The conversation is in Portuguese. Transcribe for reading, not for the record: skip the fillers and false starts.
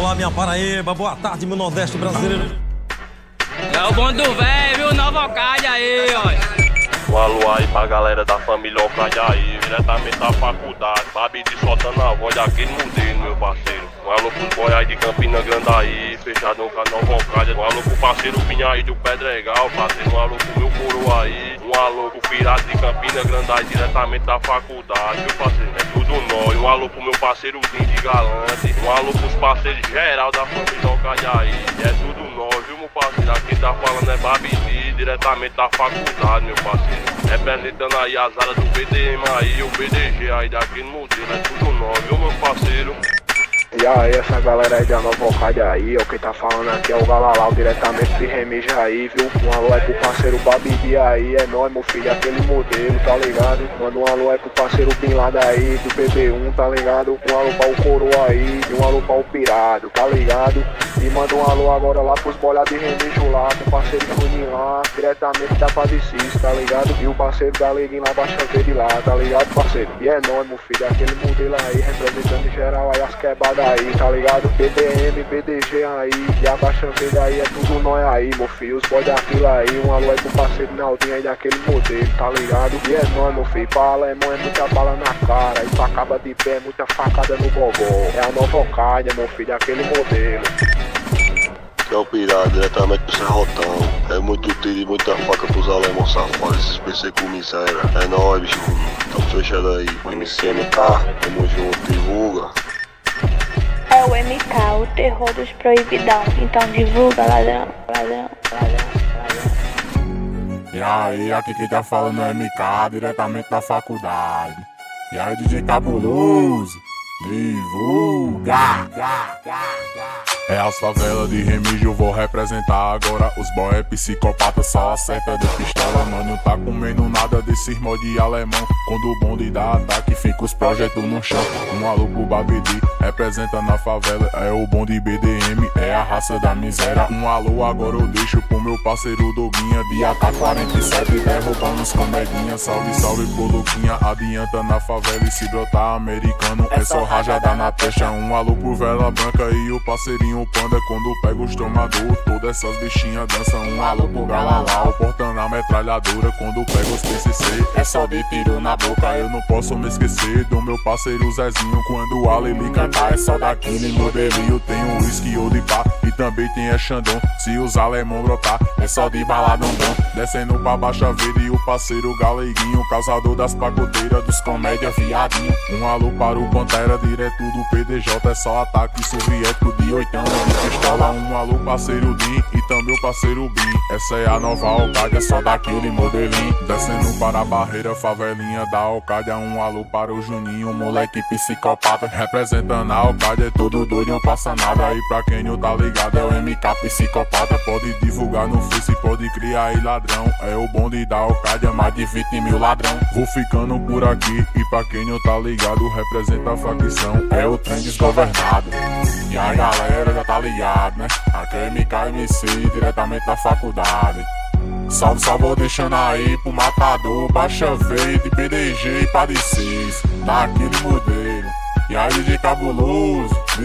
Olá, minha Paraíba, boa tarde, meu Nordeste brasileiro. É o bonde do velho, viu? Nova Ocádia aí, ó. Um alô aí pra galera da família Ocádia aí, diretamente da faculdade. Babidi soltando a voz daquele modelo, meu parceiro. Um alô pros boy aí de Campina Grande aí, fechado com a Nova Ocádia. Um alô pro parceiro Pinha aí do Pedregal, parceiro. Um alô pro meu coroa aí. Um alô pro pirata de Campina Grande aí, diretamente da faculdade, meu parceiro. É tudo nós. Um alô pro meu parceiro Dinho de Galante. Um alô pros parceiros geral da família Ocádia aí. É tudo nós, viu, meu parceiro? Aqui tá falando é Babidi, diretamente da faculdade, meu parceiro. Representando aí as áreas do BDM aí, o BDG aí daquele modelo, é tudo nós, viu, meu parceiro? E aí, essa galera aí da Nova Ocádia aí, ó, quem tá falando aqui é o Galalau, diretamente de Remija aí, viu? Um alô aí pro parceiro Babidi aí, é nóis, meu filho, aquele modelo, tá ligado? Manda um alô aí pro parceiro Bin Laden aí, do PB1, tá ligado? Um alô pra o Coroa aí, e um alô pra o Pirado, tá ligado? E manda um alô agora lá pros bolhados de Remija lá, pro parceiro Juninho lá, diretamente da Padecis, tá ligado? E o parceiro Galeguinho lá, Baixa Verde lá, tá ligado, parceiro? E é nóis, meu filho, aquele modelo aí, representando em geral aí as quebradas aí, tá ligado? BDM, BDG aí, e a Baixa Verde aí, é tudo nós aí, meu filho. Os boys da fila aí, um alô aí pro parceiro Naldinho aí daquele modelo, tá ligado? E é nóis, meu filho, pra alemão é muita bala na cara, e pra caba de pé é muita facada no gogó. É a Nova Ocádia, meu filho, aquele modelo. Que é o Pirado, diretamente pro Serrotão. É muito tiro e muita faca pros alemãos safados, esses PC com miséria. É nóis, bicho, tamo fechado aí. MCMK, tamo junto, divulga. É o MK, o terror dos proibidão. Então divulga, ladrão, ladrão, ladrão, ladrão. E aí, aqui quem tá falando é MK, diretamente da faculdade. E aí, DJ Cabuloso, divulga. É as favelas de Remígio, vou representar agora. Os boy é psicopata, só acerta de pistola. Mano, tá comendo nada desses mod de alemão. Quando o bonde dá ataque, fica os projetos no chão. Um alô pro Babidi, representa na favela. É o bonde BDM, é a raça da miséria. Um alô agora eu deixo pro meu parceiro Doguinha, de AK-47, derrubando os comedinhas. Salve, salve pro Luquinha, adianta na favela. E se brotar americano, é só rajada na testa. Um alô pro Vela Branca e o parceirinho o Panda, quando pega os tomador, todas essas bichinhas dançam. Um alô pro Galalau, portando a metralhadora, quando pega os PCC, é só de tiro na boca. Eu não posso me esquecer do meu parceiro Zezinho, quando a Lili cantar, é só daquele modelinho. Tem o whisky ou de pá, e também tem a Xandão. Se os alemão brotar, é só de baladondão. Descendo pra Baixa Verde, o parceiro Galeguinho, causador das pacoteiras, dos comédia viadinho. Um alô para o Pantera, direto do PDJ, é só ataque soviético de 8 de pistola. Um alô parceiro Din e também o parceiro Bin. Essa é a Nova Ocádia, só daquele modelinho. Descendo para a barreira, favelinha da Ocádia. Um alô para o Juninho, moleque psicopata. Representando a Ocádia, é todo doido, não passa nada. E pra quem não tá ligado, é o MK psicopata. Pode divulgar no Face, pode criar aí ladrão. É o bonde da Ocádia, mais de 20 mil ladrão. Vou ficando por aqui, e pra quem não tá ligado, representa a facção, é o trem desgovernado. E a galera já tá ligado, né? Aqui é MKMC, diretamente da faculdade. Salve, salve, vou deixando aí pro Matador, Baixa Verde, BDG e Padecis, daquele modelo. E aí, DJ Cabuloso,